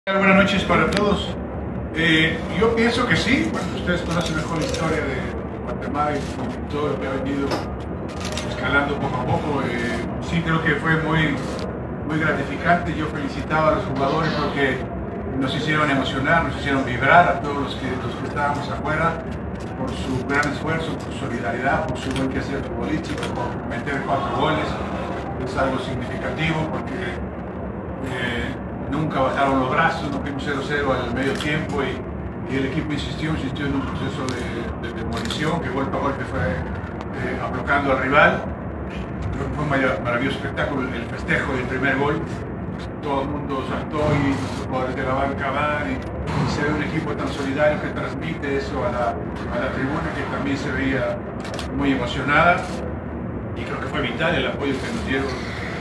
Buenas noches para todos. Yo pienso que sí. Bueno, ustedes conocen mejor la historia de Guatemala y todo lo que ha venido escalando poco a poco. Sí, creo que fue muy gratificante. Yo felicitaba a los jugadores porque nos hicieron emocionar, nos hicieron vibrar a todos los que estábamos afuera por su gran esfuerzo, por su solidaridad, por su buen quehacer futbolístico, por meter 4 goles. Es algo significativo porque nunca bajaron los brazos, nos fuimos 0-0 al medio tiempo y el equipo insistió en un proceso de demolición que golpe a golpe fue aplacando al rival. Creo que fue un maravilloso espectáculo el festejo del primer gol. Todo el mundo saltó y los jugadores de la banca van y se ve un equipo tan solidario que transmite eso a la tribuna, que también se veía muy emocionada, y creo que fue vital el apoyo que nos dieron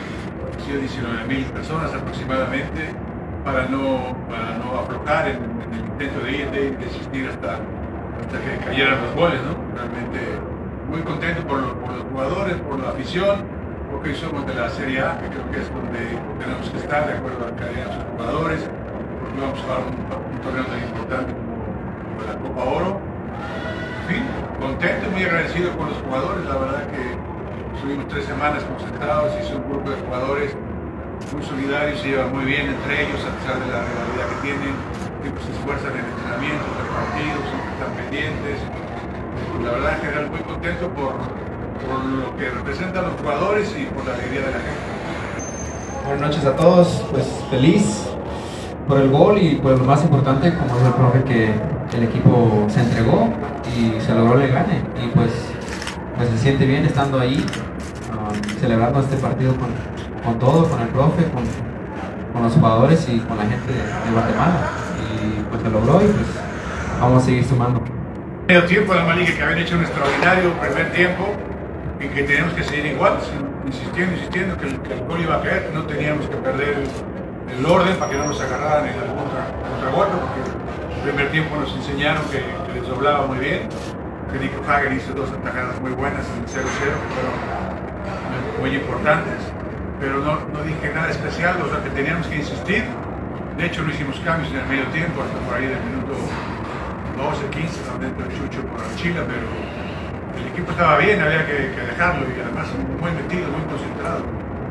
19.000 personas aproximadamente para no aflojar en el intento de insistir hasta que cayeran los goles, ¿no? Realmente muy contento por los jugadores, por la afición, porque hoy somos de la Serie A, que creo que es donde tenemos que estar de acuerdo a la calidad de los jugadores, porque vamos a jugar un torneo tan importante como la Copa Oro. En fin, contento y muy agradecido con los jugadores. La verdad que estuvimos 3 semanas concentrados y son un grupo de jugadores muy solidarios, se llevan muy bien entre ellos a pesar de la rivalidad que tienen, siempre se esfuerzan en entrenamientos, en partidos, siempre están pendientes. La verdad en general muy contento por lo que representan los jugadores y por la alegría de la gente. Buenas noches a todos, pues feliz por el gol y por lo más importante, como dijo el profe, que el equipo se entregó y se logró el gane, y pues se siente bien estando ahí, celebrando este partido con todos, con el profe, con los jugadores y con la gente de Guatemala, y pues se logró y pues vamos a seguir sumando. Medio tiempo de la Liga, que habían hecho un extraordinario primer tiempo y que teníamos que seguir igual, insistiendo que el gol iba a caer, que no teníamos que perder el orden para que no nos agarraran en el contragolpe, porque el primer tiempo nos enseñaron que les doblaba muy bien, que Nico Hagen hizo 2 atajadas muy buenas en el 0-0, que fueron muy importantes, pero no dije nada especial, o sea que teníamos que insistir. De hecho no hicimos cambios en el medio tiempo, hasta por ahí del minuto 12-15, donde entró el Chucho por Archila, pero el equipo estaba bien, había que dejarlo, y además muy metido, muy concentrado.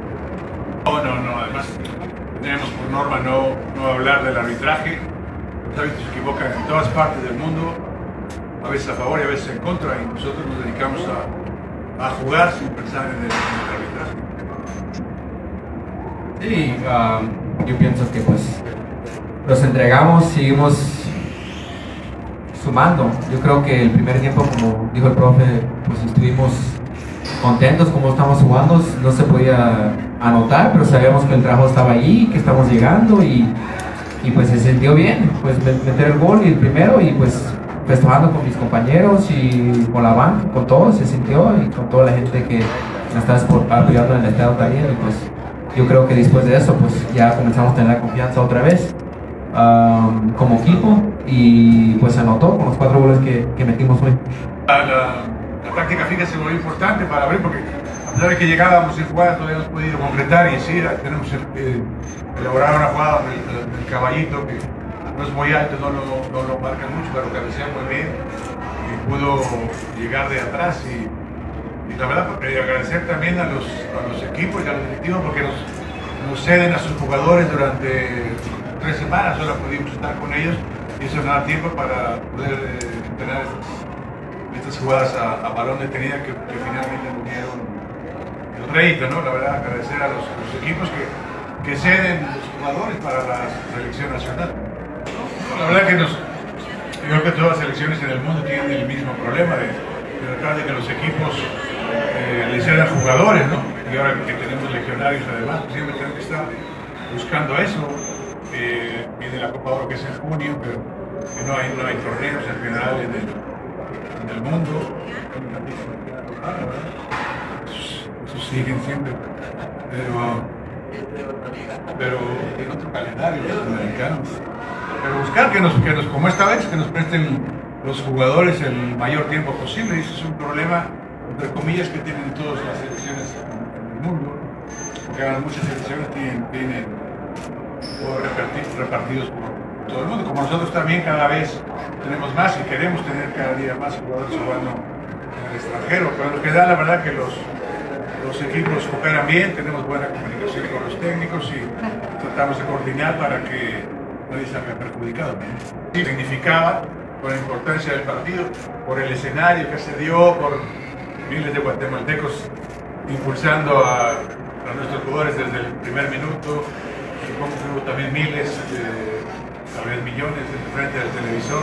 No, además tenemos por norma no hablar del arbitraje. Los árbitros se equivocan en todas partes del mundo, a veces a favor y a veces en contra, y nosotros nos dedicamos a jugar sin pensar en el arbitraje. Sí, yo pienso que pues los entregamos, seguimos sumando. Yo creo que el primer tiempo, como dijo el profe, pues estuvimos contentos como estamos jugando, no se podía anotar, pero sabíamos que el trabajo estaba ahí, que estamos llegando, y pues se sintió bien, pues meter el gol y el primero, y pues festejando con mis compañeros y con la banca, con todos, se sintió, y con toda la gente que me está apoyando en el estado también, y pues yo creo que después de eso pues ya comenzamos a tener la confianza otra vez como equipo, y pues se anotó con los 4 goles que metimos hoy. La táctica fija se volvió importante para abrir, porque a pesar de que llegábamos en jugada todavía hemos podido concretar y decir, tenemos elaborar una jugada del caballito que no es muy alto, no lo marca mucho, pero cabecea muy bien y pudo llegar de atrás, y la verdad agradecer también a los equipos y a los directivos, porque nos ceden a sus jugadores durante 3 semanas, solo pudimos estar con ellos y eso nos da tiempo para poder entrenar estas jugadas a balón detenida que finalmente nos dieron el rédito, ¿no? La verdad, agradecer a los equipos que ceden los jugadores para la selección nacional. La verdad que yo creo que todas las selecciones en el mundo tienen el mismo problema de tratar de que los equipos les cedan jugadores, ¿no? Y ahora que tenemos legionarios además, pues siempre tenemos que estar buscando eso. Viene la Copa Oro, que es en junio, pero que no hay torneos en general en el mundo. Eso siguen siempre, pero en otro calendario los americanos. Pero buscar que nos, como esta vez, que nos presten los jugadores el mayor tiempo posible, y eso es un problema, entre comillas, que tienen todas las selecciones en el mundo, porque ahora muchas selecciones tienen jugadores repartidos por todo el mundo. Como nosotros también cada vez tenemos más y queremos tener cada día más jugadores jugando en el extranjero, pero lo que da la verdad que los equipos cooperan bien, tenemos buena comunicación con los técnicos y tratamos de coordinar para que nadie salga perjudicado. Sí, significaba por la importancia del partido, por el escenario que se dio, por miles de guatemaltecos impulsando a nuestros jugadores desde el primer minuto. Supongo que hubo también miles, tal vez millones frente al televisor,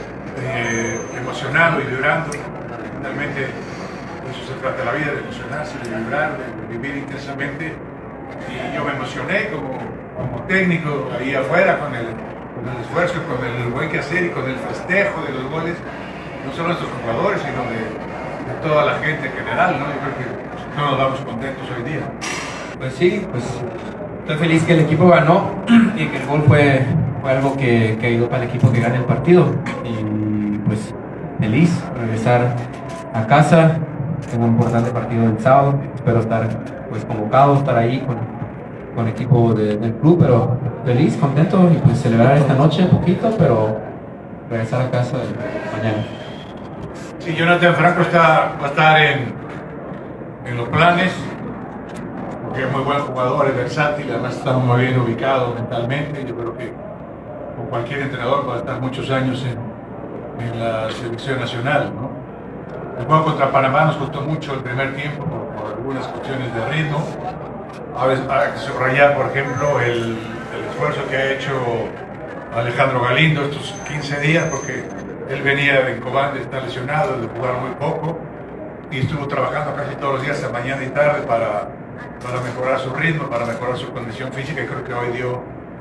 emocionado y vibrando. Finalmente, de eso se trata la vida, de emocionarse, de vibrar, de vivir intensamente. Y yo me emocioné como técnico ahí afuera con el esfuerzo, con el buen quehacer y con el festejo de los goles, no solo de nuestros jugadores, sino de toda la gente en general, ¿no? Yo creo que todos nos vamos contentos hoy día. Pues sí, pues estoy feliz que el equipo ganó y que el gol fue algo que ayudó para el equipo que gane el partido. Y pues feliz regresar a casa. Tengo un importante partido el sábado. Espero estar pues convocado, estar ahí con el equipo del club, pero feliz, contento y pues celebrar esta noche un poquito, pero regresar a casa mañana. Sí, Jonathan Franco va a estar en los planes, porque es muy buen jugador, es versátil, además está muy bien ubicado mentalmente. Yo creo que con cualquier entrenador va a estar muchos años en la selección nacional, ¿no? El juego contra Panamá nos costó mucho el primer tiempo por algunas cuestiones de ritmo. Hay que subrayar, por ejemplo, el esfuerzo que ha hecho Alejandro Galindo estos 15 días, porque él venía de Cobán de estar lesionado, de jugar muy poco, y estuvo trabajando casi todos los días, mañana y tarde, para mejorar su ritmo, para mejorar su condición física, y creo que hoy dio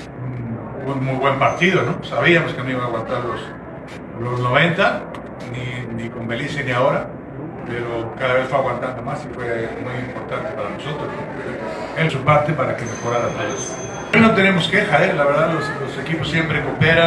un muy buen partido, ¿no? Sabíamos que no iba a aguantar los 90, ni con Belice ni ahora, pero cada vez fue aguantando más y fue muy importante para nosotros, ¿no? En su parte para que mejorara todo eso. No tenemos queja, la verdad los equipos siempre cooperan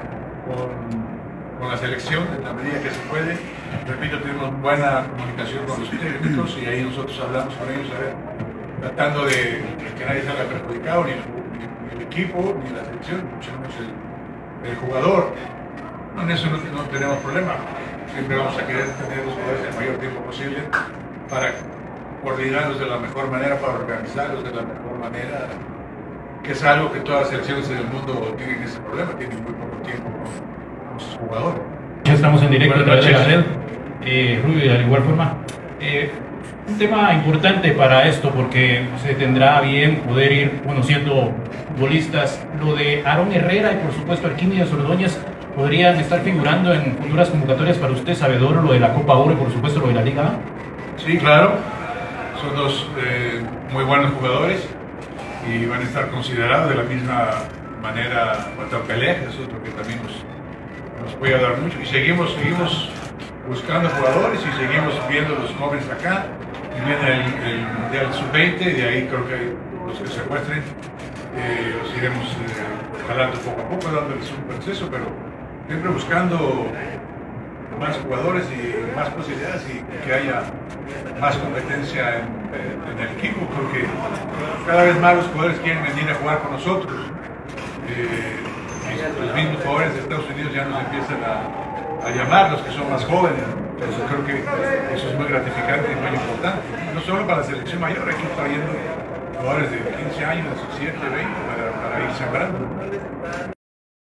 con la selección en la medida que se puede. Repito, tenemos buena comunicación con los técnicos y ahí nosotros hablamos con ellos, tratando de que nadie salga perjudicado, ni el equipo, ni la selección, mucho menos el jugador. En eso no tenemos problema. Siempre vamos a querer tener los jugadores el mayor tiempo posible para coordinarlos de la mejor manera, para organizarlos de la mejor manera, que es algo que todas las selecciones del mundo tienen ese problema, tienen muy poco tiempo con sus jugadores. Ya estamos en directo a través de la red, Rubio, y de igual forma. Un tema importante para esto, porque se tendrá bien poder ir conociendo futbolistas. Lo de Aaron Herrera y por supuesto Arquímedes Ordóñez podrían estar figurando en futuras convocatorias para usted, sabedor, lo de la Copa Oro y por supuesto lo de la Liga A. Sí, claro, son dos muy buenos jugadores y van a estar considerados de la misma manera. Walter Pelé es otro que también nos puede dar mucho, y seguimos buscando jugadores y seguimos viendo los jóvenes acá, y viene el Mundial Sub-20, y de ahí creo que los que se muestren los iremos jalando poco a poco, dándoles un proceso, pero siempre buscando más jugadores y más posibilidades y que haya más competencia en el equipo, porque cada vez más los jugadores quieren venir a jugar con nosotros. Los mismos jugadores de Estados Unidos ya nos empiezan a llamar, los que son más jóvenes, ¿no? Entonces creo que eso es muy gratificante y muy importante, no solo para la selección mayor, hay que ir trayendo jugadores de 15 años, 17, 20 para ir sembrando.